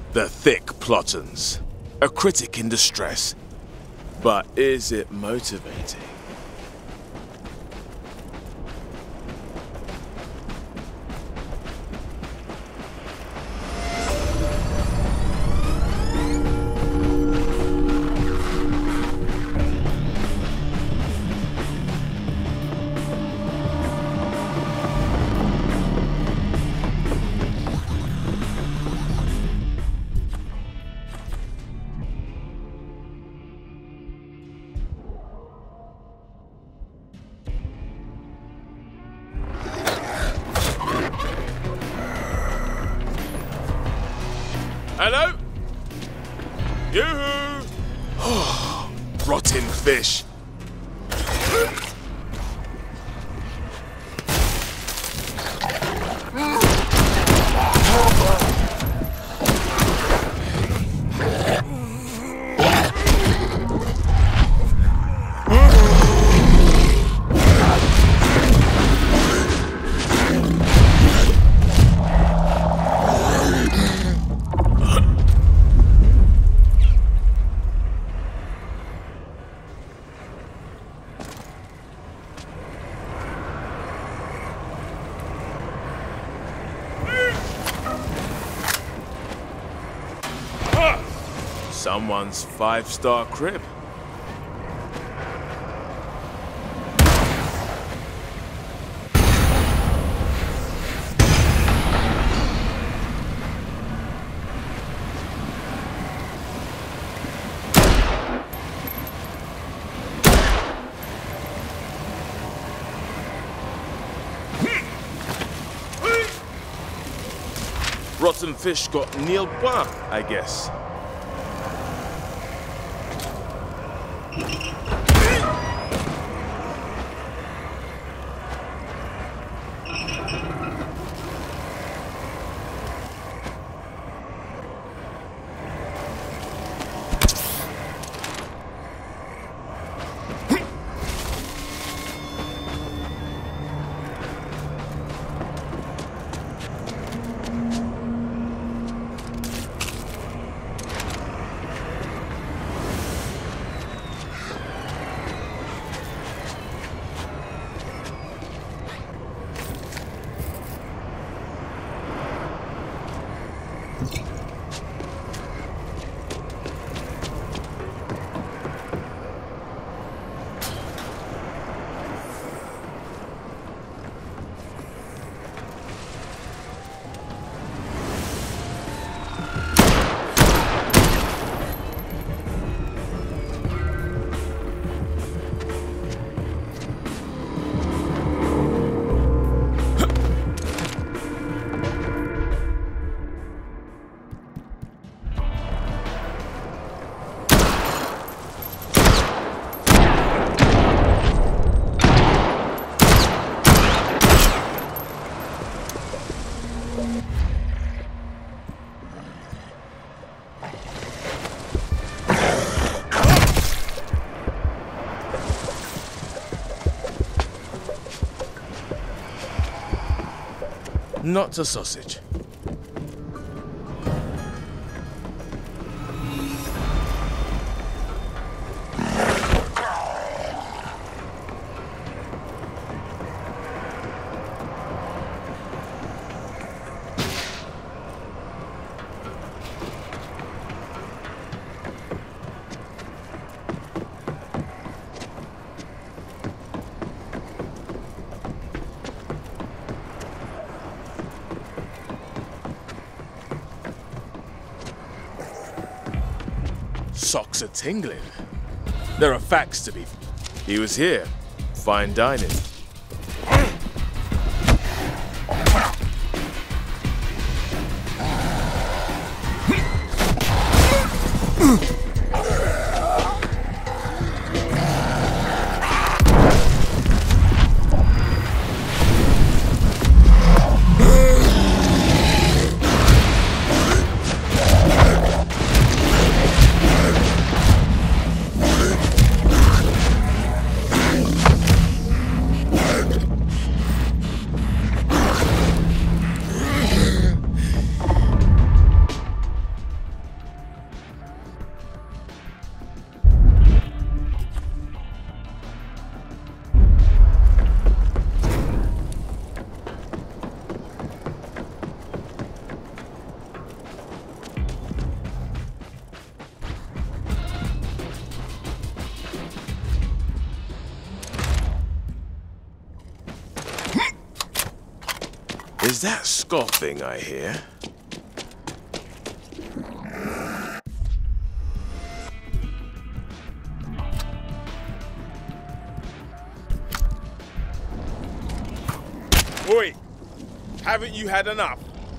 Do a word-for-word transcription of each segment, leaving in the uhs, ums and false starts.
The thick plottons. A critic in distress. But is it motivating? Hello? Yoo-hoo! Rotten fish. Someone's five-star crib. Rotten fish got Neil Bois, I guess. Not a sausage. Socks are tingling. There are facts to be. He was here. Fine dining. Is that scoffing I hear? Oi! Haven't you had enough?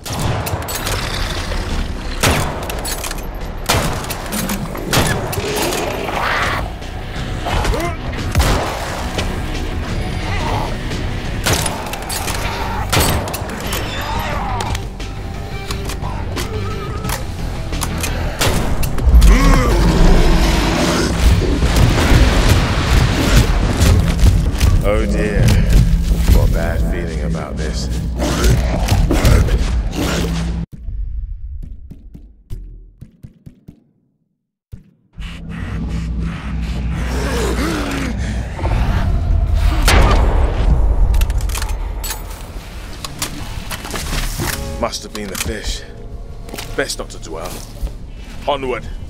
Oh dear. Got a bad feeling about this. Must have been the fish. Best not to dwell. Onward.